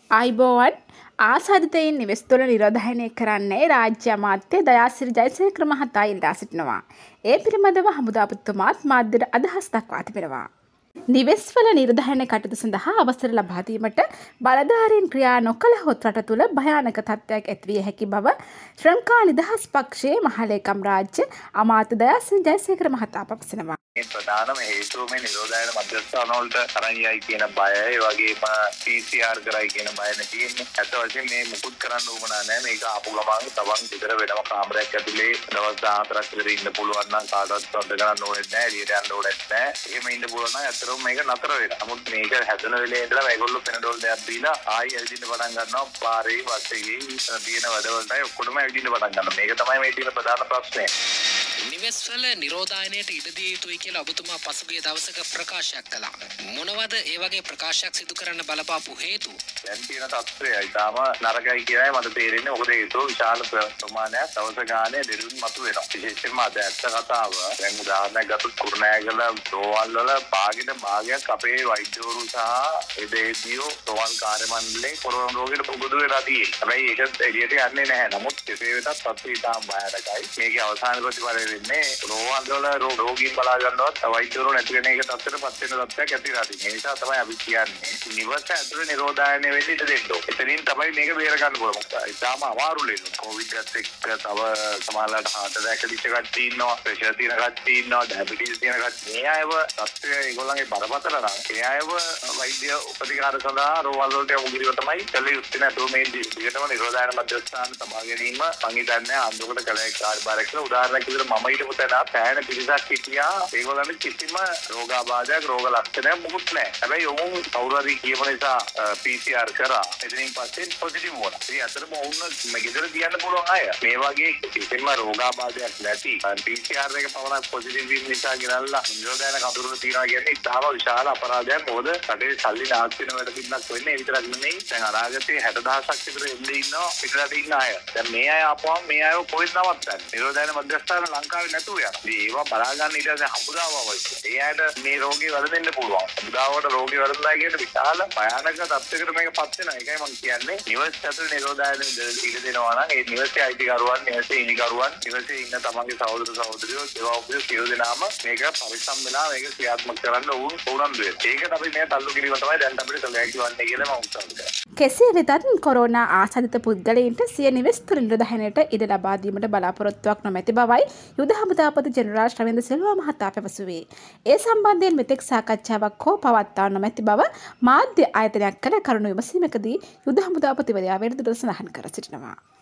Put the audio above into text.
ආයිබෝවන් ආසාදිතයින් නිවෙස් තුළ නිරෝධායනය කරන්නේ රාජ්‍ය අමාත්‍ය දයාසිරි ජයසේකර මහතා ඉල්ලා සිටිනවා. ඒ පිළිබඳව හමුදාපතිතුමාත් මාධ්‍යට අදහස් දක්වා තිබෙනවා. නිවෙස්වල නිරෝධායන කටයුතු සඳහා අවසර ලබා දීමට බලධාරීන් ක්‍රියා නොකළහොත් රට තුළ භයානක තත්ත්වයක් ඇතිවිය හැකි බව ශ්‍රී ලංකා නිදහස් පක්ෂයේ මහලේකම් රාජ්‍ය අමාත්‍ය දයාසිරි ජයසේකර මහතා පවසනවා. ප්‍රධානම හේතුව මේ නිරෝධායන මධ්‍යස්ථාන වලට අරන් යයි කියන බය, ඒ වගේම PCR කරයි කියන බය නැතිනේ. අත වශයෙන් මේ මුකුත් කරන්න උවමනා නැහැ. මේක ආපු ගමන් තවන් විතර වෙනම කාමරයක් ඇතුලේ දවස් 14ක් විතර ඉන්න පුළුවන් නම් කාටවත් සද්ද ගන්න ඕනේ නැහැ, එළියට යන්න ඕනේ නැහැ. එහෙම ඉන්න පුළුවන් නම් අතරම මේක නතර වෙනවා. නමුත් මේක හැදෙන වෙලේ ඉඳලා මේගොල්ලෝ පෙනඩෝල් දෙයක් දීලා ආයි ඇවිදින්න පටන් ගන්නවා. පාරේ බස් එකේ තියෙන වැඩවලටයි ඔක්කොම ඇවිදින්න පටන් ගන්නවා. මේක තමයි මේ තියෙන ප්‍රධාන ප්‍රශ්නය. නිවෙස්වල නිරෝධායනයට ඉඩ දිය යුතුයි කියලා ඔබතුමා පසුගිය දවසක ප්‍රකාශයක් කළා. මොනවද ඒ වගේ ප්‍රකාශයක් සිදු කරන්න බලපාපු හේතු? දැන් තියෙන තත්ත්වය ඊටාම නරකයි කියලායි මට තේරෙන්නේ. මොකද හේතුව විශාල ප්‍රමාණයක් දවස ගානේ දෙරුන් මතු වෙනවා. විශේෂයෙන්ම අද ඇත්ත කතාව. දැන් උදාහරණයක් ගත්තොත් කුරුණෑගල රෝවල් වල භාගයක් අපේ වෛද්‍යවරු සහ එදේදියෝ රෝවල් කාර්ය මණ්ඩලයේ කොරෝනා රෝගයට පුරුදු වෙලා තියෙනවා. හැබැයි ඒක එළියට යන්නේ නැහැ. නමුත් කෙසේ වෙතත් තත්ත්වය ඊටාම භයානකයි. මේකේ අවසාන ප්‍රතිඵලය වෙන්නේ රෝවල් වල රෝගීන් බලා ගන්නවත් වෛද්‍යවරු නැති වෙන එක තත්ත්වයටපත් වෙන තත්ත්වයක් ඇති වෙලා තියෙනවා. ඒ නිසා තමයි අපි කියන්නේ නිවස ඇතුලේ නිරෝධායනය වෙන්න ඉඩ දෙන්න ඕනේ. එතනින් තමයි මේක බේර ගන්න පුළුවන්. ඉතාලම අමාරු ලෙඩ. කොවිඩ් එකත් එක්ක තව සමහරවිට heart attack දිච්ච කට්ටිය ඉන්නවා, ප්‍රෙෂර් තියෙන කට්ටිය ඉන්නවා, ඩයබටිස් තියෙන කට්ටිය. මේ අයව තත්ත්වය ඒගොල්ලන්ගේ බරපතල නම් ඒ අයව වෛද්‍ය උපතිකාර සඳහා රෝවල් වලට යොමු කිරීම තමයි කළ යුත්තේ. නැතුව මේ දිගටම නිරෝධායන මධ්‍යස්ථාන තබා ගැනීම මං හිතන්නේ ආන්දෝලන කළේ කාර්යභාරයක් කියලා. උදාහරණයක් විදිහට මම හිටපු තැන පැහැෙන පිරිසක් හිටියා. ඒගොල්ලන්ට කිසිම රෝගාබාධයක් රෝග ලක්ෂණයක් මුකුත් නැහැ. හැබැයි ඔවුන් කවුරු හරි කියපු නිසා PCR කරා. එතනින් පස්සේ පොසිටිව් වුණා. ඉතින් අතරම ඔවුන් ගෙදර තියන්න පුළුවන් අය. මේ වගේ කිසිම රෝගාබාධයක් නැති PCR එක පමණක් පොසිටිව් වීම නිසා ගෙනල්ලා නිරෝධායන කඳවුර තියනවා කියන්නේ ඉතාම විශාල අපරාධයක්. මොකද රටේ සල්ලි නාස්ති වෙන වැඩ පිළිනක් වෙන්නේ. ඒ විතරක් නෙමෙයි. දැන් අනාගතේ 60000ක් විතර එන්නේ ඉන්නවා පිටරට ඉන්න අය. දැන් මේ අය ආපුවම මේ අයව කොහෙද නවත්තන්නේ? නිරෝධායන මධ්‍යස්ථාන ලංකාවේ නැතුව යනවා. ඉතින් ඒවා බලා ගන්න ඊට පස්සේ හමුදාව අවශ්‍යයි. ඒ අයට මේ රෝගේ වලදෙන්න පුළුවන්. හමුදාවට රෝගේ වලදලා කියන විශාල භයානක තත්ත්වයකට මේකපත් වෙනවා. ඒකයි මම කියන්නේ නිවස් ඇතුළේ නිරෝධායන ඉඩ දෙනවා නම් ඒ නිවසේ අයිතිකරුවන්, නිවසේ ඉනිකරුවන්, නිවසේ ඉන්න තමන්ගේ සහෝදර සහෝදරියෝ, සේවාපියෝ සියලු දෙනාම මේක පරිස්සම් වෙලා මේක ක්‍රියාත්මක කරන්න උනන්දු වෙනවා. ඒකට අපි මේ තල්ලු කිරීම තමයි දැන් අපිට කළ හැකි වන්නේ කියලා මම උත්සාහ කරනවා. කෙසේ වෙතත් කොරෝනා ආසාදිත පුද්ගලයින්ට සිය නිවෙස් තුළ නිරෝධායනයට ඉඩ ලබා දීමට බලාපොරොත්තුවක් නොමැති බවයි යුද හමුදාපති ජෙනරාල් ශ්‍රවේන්ද්‍ර සිල්වා මහතා පැවසුවේ. ඒ සම්බන්ධයෙන් මෙතෙක් සාකච්ඡාවක් හෝ පවත්වා නොමැති බව මාධ්‍ය ආයතනයක් කළ කරුණු විමසීමකදී යුද හමුදාපතිවරයා වෙරදට සඳහන් කර සිටිනවා.